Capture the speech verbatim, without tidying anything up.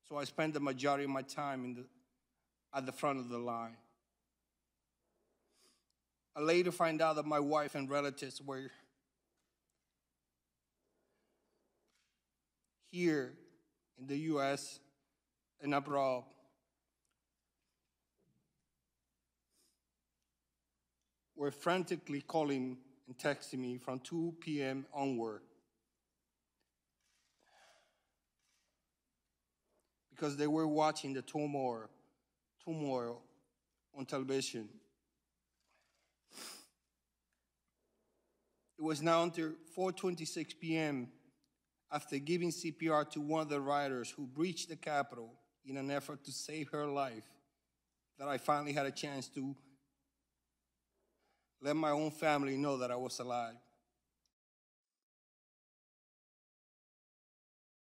So I spent the majority of my time in the, at the front of the line. I later find out that my wife and relatives were here in the U S and abroad. Were frantically calling and texting me from two p m onward, because they were watching the turmoil, turmoil on television. It was now until four twenty-six p m after giving C P R to one of the rioters who breached the Capitol in an effort to save her life that I finally had a chance to let my own family know that I was alive.